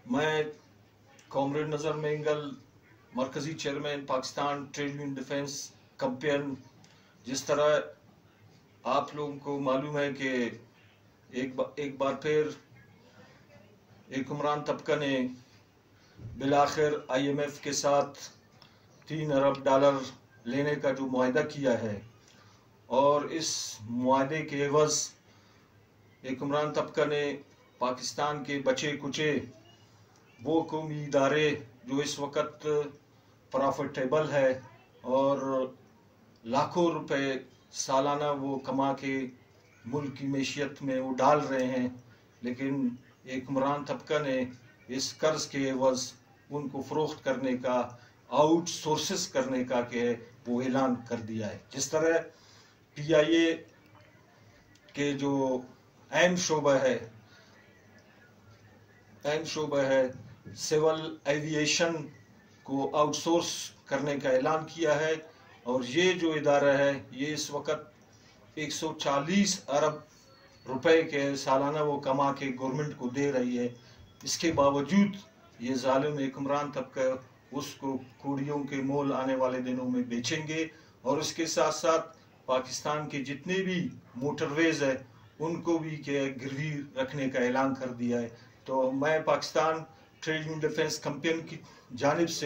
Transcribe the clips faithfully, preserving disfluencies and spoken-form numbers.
मैं कॉमरेड नज़र मेंगल, मरकज़ी chairman Pakistan trade union defence campaign. जिस तरह आप लोगों को मालूम है कि एक बा, एक बार फिर एक हुक्मरान तबका ने बिलाखिर आईएमएफ के साथ तीन अरब डॉलर लेने का जो मुआहदा किया है, और इस मुआहदे के एवज़ एक हुक्मरान तबका ने पाकिस्तान के बचे कुचे वो कौमी इदारे जो इस वक्त प्रॉफिटेबल है और लाखों रुपए सालाना वो कमा के मुल्क की मैशियत में वो डाल रहे हैं, लेकिन एक हुक्मरान तबका ने इस कर्ज के एवज़ उनको फ़रोख्त करने का, आउट सोर्सेस करने का के वो ऐलान कर दिया है। जिस तरह पी आई ए के जो अहम शोबा है अहम शोबा है सिविल एविएशन को आउटसोर्स करने का ऐलान किया है, और ये जो इदारा है ये इस वक्त एक सौ चालीस अरब रुपए के सालाना वो कमा के गवर्नमेंट को दे रही है। इसके बावजूद ये जालिम हुक्मरान तबका उसको कौड़ियों के मोल आने वाले दिनों में बेचेंगे, और इसके साथ साथ पाकिस्तान के जितने भी मोटरवेज है उनको भी के गिरवी रखने का ऐलान कर दिया है। तो मैं Pakistan trade union defence campaign की जानिब से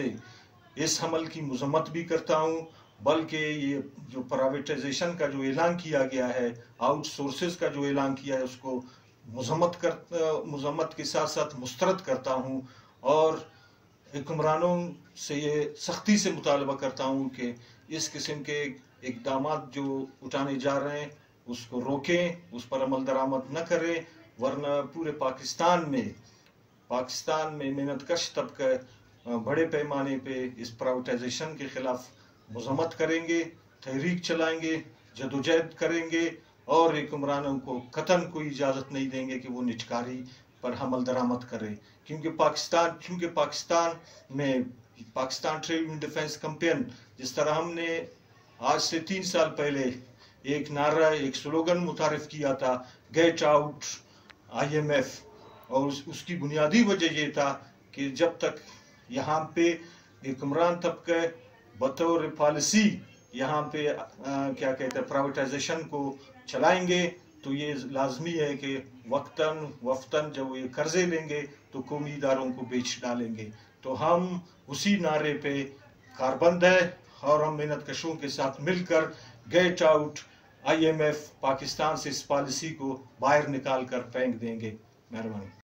इस हमल की मजम्मत भी करता हूँ, बल्कि ये जो प्राइवेटाइजेशन का जो ऐलान किया गया है, आउटसोर्सेस का जो ऐलान किया है, उसको मजम्मत कर मजम्मत के साथ साथ मुस्तरद करता हूँ, और हुक्मरानों से ये सख्ती से मुतालबा करता हूँ कि इस किस्म के इकदाम जो उठाने जा रहे हैं उसको रोकें, उस पर अमल दरामद न करें, वरना पूरे पाकिस्तान में पाकिस्तान में मेहनत कश तबका बड़े पैमाने पे इस प्राइवेटाइजेशन के खिलाफ मजम्मत करेंगे, तहरीक चलाएंगे, जदोजहद करेंगे, और हुक्मरानों को कतन कोई इजाज़त नहीं देंगे कि वो निजकारी पर हमल दरामद करे। क्योंकि पाकिस्तान क्योंकि पाकिस्तान में Pakistan trade union defence campaign, जिस तरह हमने आज से तीन साल पहले एक नारा, एक स्लोगन मुतारिफ किया था, get out I M F, और उस, उसकी बुनियादी वजह ये था कि जब तक यहाँ पे हुक्मरान तबका बतौर पॉलिसी यहाँ पे आ, क्या कहते हैं प्राइवेटाइजेशन को चलाएंगे, तो ये लाजमी है कि वक्तन वफ्तन जब ये कर्जे लेंगे तो कौमी इदारों को बेच डालेंगे। तो हम उसी नारे पे कारबंद है, और हम मेहनत कशों के साथ मिलकर get out I M F Pakistan से इस पॉलिसी को बाहर निकाल कर फेंक देंगे। मेहरबानी।